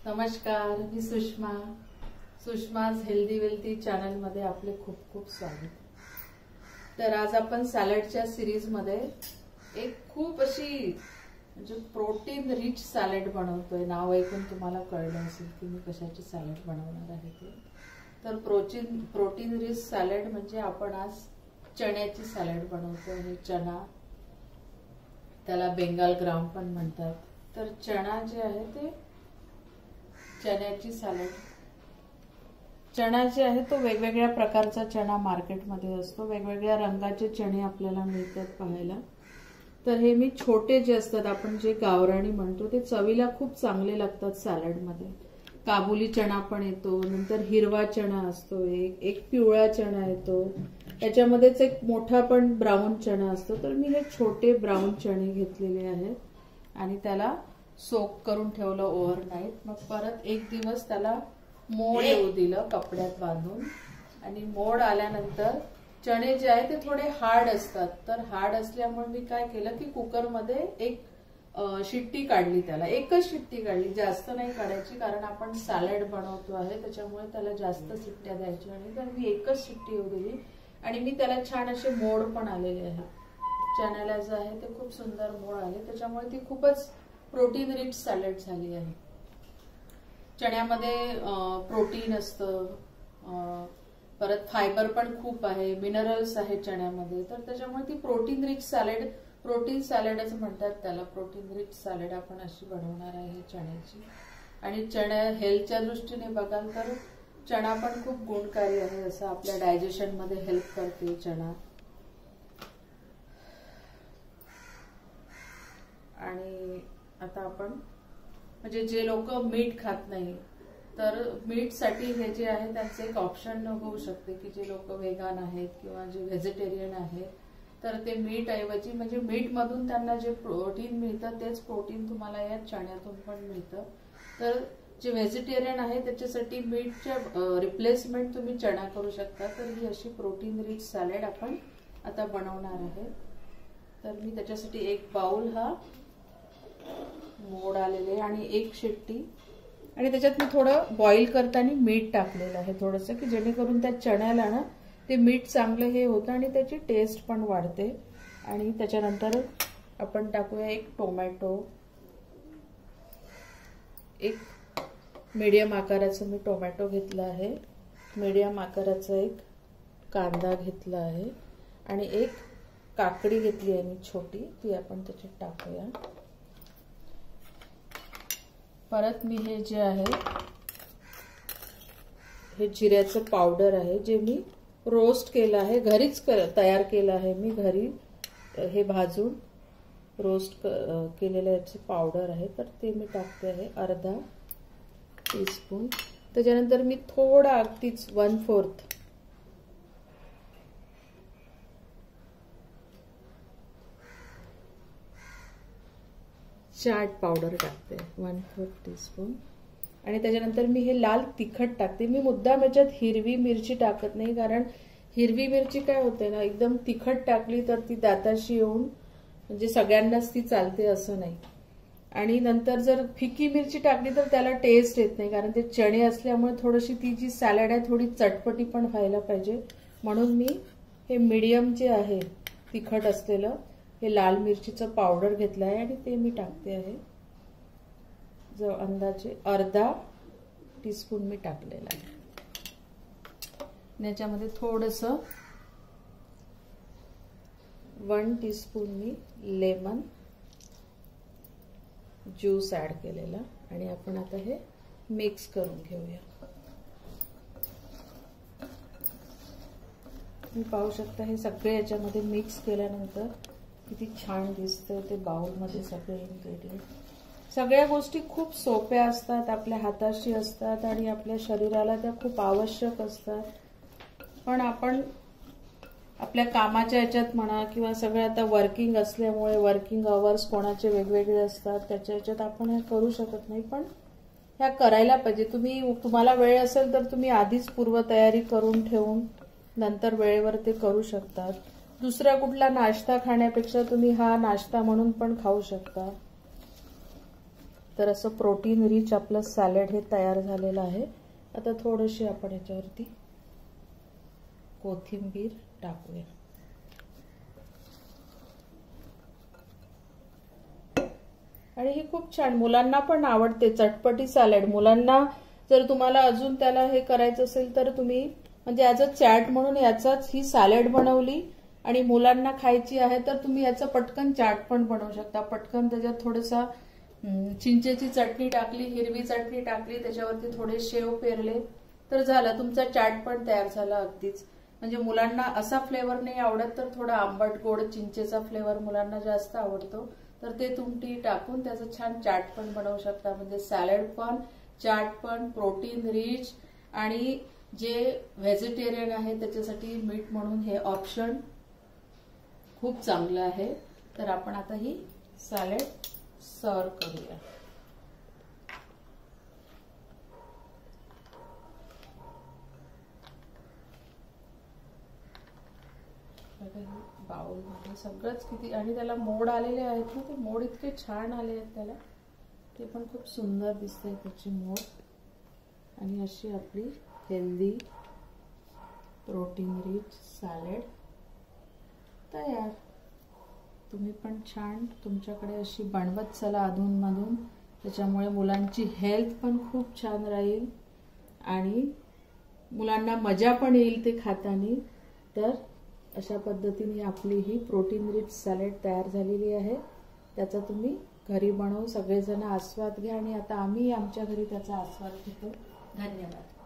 नमस्कार, मी Sushma's healthy wealthy channel मध्ये आपले खूप खूप स्वागत. तर आज आपण सॅलडच्या सिरीज मध्ये एक खूप अशी म्हणजे प्रोटीन रिच सॅलड बनवतोय. नाव ऐकून तुम्हाला कळलं असेल की मी कशाची सॅलड बनवणार आहे ते. तर प्रोटीन रिच सॅलड म्हणजे आपण आज चण्याची सॅलड बनवतोय. हे चणा, त्याला बेंगाल ग्राम पण म्हणतात. तर चणा जे आहे ते चण्याची सॅलड. चणा जे आहे तो वेगवेगळ्या प्रकारचा चणा मार्केटमध्ये असतो. वेगवेगळ्या रंगाचे चणे आपल्याला मिळतात पाहायला. तर हे मी छोटे जे असतात, आपण जे गावराणी म्हणतो, ते चवीला खूप चांगले लागतात सॅलडमध्ये. काबुली चणा पण येतो, नंतर हिरवा चणा असतो, एक पिवळा चणा येतो, त्याच्यामध्येच एक मोठा पण ब्राऊन चणा असतो. तर मी हे छोटे ब्राऊन चणे घेतलेले आहेत आणि त्याला सोक करून ठेवलं ओव्हरनाईट. मग परत एक दिवस त्याला मोड येऊ दिलं कपड्यात बांधून. आणि मोड आल्यानंतर चणे जे आहे ते थोडे हार्ड असतात. तर हार्ड असल्यामुळे मी काय केलं की कुकरमध्ये एक शिट्टी काढली. त्याला एकच शिट्टी काढली, जास्त नाही काढायची, कारण आपण सॅलड बनवतो आहे त्याच्यामुळे त्याला जास्त शिट्ट्या द्यायच्या. आणि तर मी एकच शिट्टी येऊ दिली आणि मी त्याला छान असे मोड पण आलेले आहे. चण्याला जे आहे ते खूप सुंदर मोड आले, त्याच्यामुळे ती खूपच प्रोटीन रिच सॅलड झाली आहे. चण्यामध्ये प्रोटीन असतं, परत फायबर पण खूप आहे, मिनरल्स आहे चण्यामध्ये. तर त्याच्यामुळे ती प्रोटीन रिच सॅलड, प्रोटीन सॅलडच म्हणतात त्याला. प्रोटीन रिच सॅलड आपण अशी बनवणार आहे चण्याची. आणि चण्या हेल्थच्या दृष्टीने बघाल तर चणा पण खूप गुणकारी आहे, असं आपल्या डायजेशन मध्ये हेल्प करते चणा. आणि आता आपण म्हणजे जे लोक मीठ खात नाही, तर मीठ साठी हे जे आहे त्यांचे एक ऑप्शन होऊ शकते की जे लोक वेगन आहेत किंवा जे व्हेजिटेरियन आहेत, तर ते मीठ ऐवजी म्हणजे मीठ मधून त्यांना जे प्रोटीन मिळतं तेच प्रोटीन तुम्हाला या चण्यातून पण मिळतं. तर जे व्हेजिटेरियन आहे त्याच्यासाठी मीठच्या रिप्लेसमेंट तुम्ही चणा करू शकता. तर ही अशी प्रोटीन रिच सॅलड आपण आता बनवणार आहे. तर मी त्याच्यासाठी एक बाउल हा मोड आलेले आणि एक शिट्टी, आणि त्याच्यात मी थोडं बॉईल करताना मीठ टाकलेलं आहे थोडंसं, की जेणेकरून त्या चण्याला ना ते मीठ चांगलं हे होतं आणि त्याची टेस्ट पण वाढते. आणि त्याच्यानंतर आपण टाकूया एक टोमॅटो, एक मीडियम आकाराचं मी टोमॅटो घेतला आहे, मीडियम आकाराचा एक कांदा घेतला आहे आणि एक काकडी घेतली आहे मी छोटी, ती आपण त्याच्यात टाकूया. परत मी हे जे आहे हे जिऱ्याचं पावडर आहे, जे मी रोस्ट केलं आहे, घरीच तयार केलं आहे मी घरी. हे भाजून रोस्ट केलेलं याचं पावडर आहे, तर ते मी टाकते आहे अर्धा टीस्पून. त्याच्यानंतर मी थोडा अगदीच 1/4 चाट पावडर टाकते, 1/4 टीस्पून. आणि त्याच्यानंतर मी हे लाल तिखट टाकते. मी मुद्दाम याच्यात हिरवी मिरची टाकत नाही, कारण हिरवी मिरची काय होते ना, एकदम तिखट टाकली तर ती दाताशी येऊन म्हणजे सगळ्यांनाच ती चालते असं नाही. आणि नंतर जर फिकी मिरची टाकली तर त्याला टेस्ट येत नाही, कारण ते चणे असल्यामुळे थोडीशी ती जी सॅलड आहे थोडी चटपटी पण व्हायला पाहिजे. म्हणून मी हे मीडियम जे आहे तिखट असलेलं हे लाल मिरचीचं पावडर घेतलं आहे आणि ते मी टाकते आहे. जो अंदाजे अर्धा टीस्पून मी टाकलेला आहे. याच्यामध्ये थोडंसं 1 टीस्पून मी लेमन ज्यूस ऍड केलेला. आणि आपण आता हे मिक्स करून घेऊया. तुम्ही पाहू शकता हे सगळे याच्यामध्ये मिक्स केल्यानंतर किती छान दिसतंय ते बाउलमध्ये सगळे इन्ग्रेडियंट. सगळ्या गोष्टी खूप सोप्या असतात, आपल्या हाताशी असतात आणि आपल्या शरीराला त्या खूप आवश्यक असतात. पण आपण आपल्या कामाच्या याच्यात म्हणा किंवा सगळे आता वर्किंग असल्यामुळे वर्किंग अवर्स कोणाचे वेगवेगळे असतात, त्याच्या याच्यात आपण हे करू शकत नाही. पण ह्या करायला पाहिजे. तुम्हाला वेळ असेल तर तुम्ही आधीच पूर्वतयारी करून ठेवून नंतर वेळेवर ते करू शकतात. दुसरा कुठला नाश्ता खाण्यापेक्षा तुम्ही हा नाश्ता म्हणून पण खाऊ शकता. तर असं प्रोटीन रिच आपलं सॅलड हे तयार झालेलं आहे. आता थोडीशी आपण याच्यावरती कोथिंबीर टाकूया. आणि हे खूप छान मुलांना पण आवडते, चटपटी सॅलड. मुलांना जर तुम्हाला अजून त्याला हे करायचं असेल तर तुम्ही म्हणजे ॲज अ चॅट म्हणून याचाच ही सॅलड बनवली आणि मुलांना खायची आहे तर तुम्ही याचं पटकन चाट पण बनवू शकता. पटकन त्याच्यात थोडंसं चिंचेची चटणी टाकली, हिरवी चटणी टाकली, त्याच्यावरती थोडे शेव पेरले तर झालं, तुमचा चाट पण तयार झाला अगदीच. म्हणजे मुलांना असा फ्लेवर नाही आवडत तर थोडा आंबट गोड चिंचेचा फ्लेवर मुलांना जास्त आवडतो, तर ते तुम्ही टाकून त्याचं छान चाट पण बनवू शकता. म्हणजे सॅलड पण, चाट पण, प्रोटीन रिच आणि जे व्हेजिटेरियन आहे त्याच्यासाठी मीठ म्हणून हे ऑप्शन खूप चांगलं आहे. तर आपण आता ही सॅलड सर्व करूया. बाउल मध्ये सगळंच किती, आणि त्याला मोड आलेले आहेत ना, ते मोड इतके छान आले आहेत त्याला, ते पण खूप सुंदर दिसते त्याची मोड. आणि अशी आपली हेल्दी प्रोटीन रिच सॅलड तयार. तुम्ही पण छान तुमच्याकडे अशी बनवत चला अधूनमधून, त्याच्यामुळे मुलांची हेल्थ पण खूप छान राहील आणि मुलांना मजा पण येईल ते खाताना. तर अशा पद्धतीने आपली ही प्रोटीन रिच सॅलड तयार झालेली आहे. त्याचा तुम्ही घरी बनवून सगळेजण आस्वाद घ्या आणि आता आम्ही आमच्या घरी त्याचा आस्वाद घेतो. धन्यवाद.